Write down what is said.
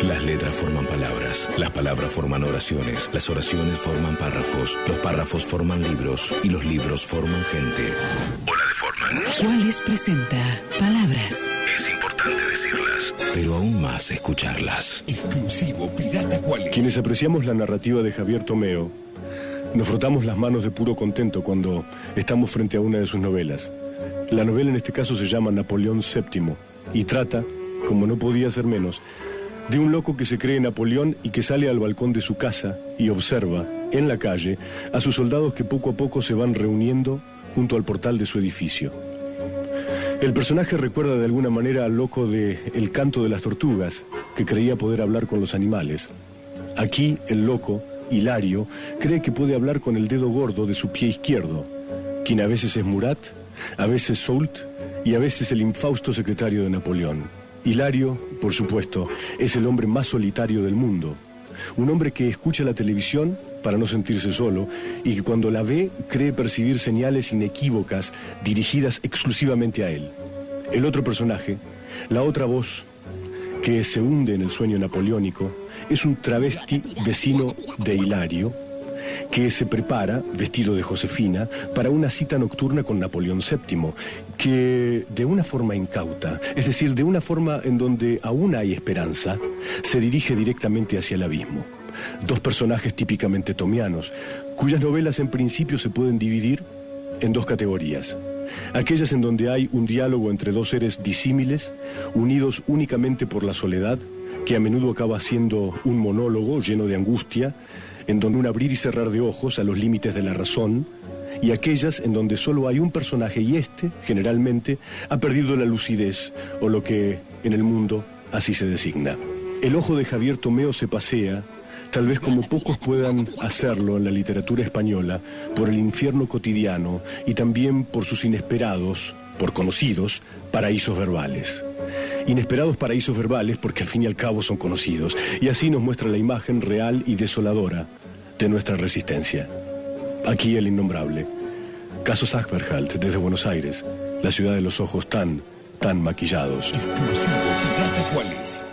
Las letras forman palabras, las palabras forman oraciones, las oraciones forman párrafos, los párrafos forman libros y los libros forman gente. O la deforman. Qualys presenta palabras. Es importante decirlas, pero aún más escucharlas. Exclusivo Pirata Qualys. Quienes apreciamos la narrativa de Javier Tomeo, nos frotamos las manos de puro contento cuando estamos frente a una de sus novelas. La novela en este caso se llama Napoleón VII y trata, como no podía ser menos, de un loco que se cree Napoleón y que sale al balcón de su casa y observa, en la calle, a sus soldados que poco a poco se van reuniendo junto al portal de su edificio. El personaje recuerda de alguna manera al loco de El canto de las tortugas, que creía poder hablar con los animales. Aquí, el loco, Hilario, cree que puede hablar con el dedo gordo de su pie izquierdo, quien a veces es Murat, a veces Soult y a veces el infausto secretario de Napoleón. Hilario, por supuesto, es el hombre más solitario del mundo. Un hombre que escucha la televisión para no sentirse solo y que cuando la ve cree percibir señales inequívocas dirigidas exclusivamente a él. El otro personaje, la otra voz que se hunde en el sueño napoleónico, es un travesti vecino de Hilario que se prepara, vestido de Josefina, para una cita nocturna con Napoleón VII, que de una forma incauta, es decir, de una forma en donde aún hay esperanza, se dirige directamente hacia el abismo. Dos personajes típicamente tomianos, cuyas novelas en principio se pueden dividir en dos categorías. Aquellas en donde hay un diálogo entre dos seres disímiles, unidos únicamente por la soledad, que a menudo acaba siendo un monólogo lleno de angustia, en donde un abrir y cerrar de ojos a los límites de la razón, y aquellas en donde solo hay un personaje y este, generalmente, ha perdido la lucidez, o lo que en el mundo así se designa. El ojo de Javier Tomeo se pasea, tal vez como pocos puedan hacerlo en la literatura española, por el infierno cotidiano y también por sus inesperados, por conocidos, paraísos verbales. Inesperados paraísos verbales porque al fin y al cabo son conocidos, y así nos muestra la imagen real y desoladora de nuestra resistencia. Aquí el innombrable Caso Sachverhalt desde Buenos Aires, la ciudad de los ojos tan maquillados. Exclusivo Pirata Qualys.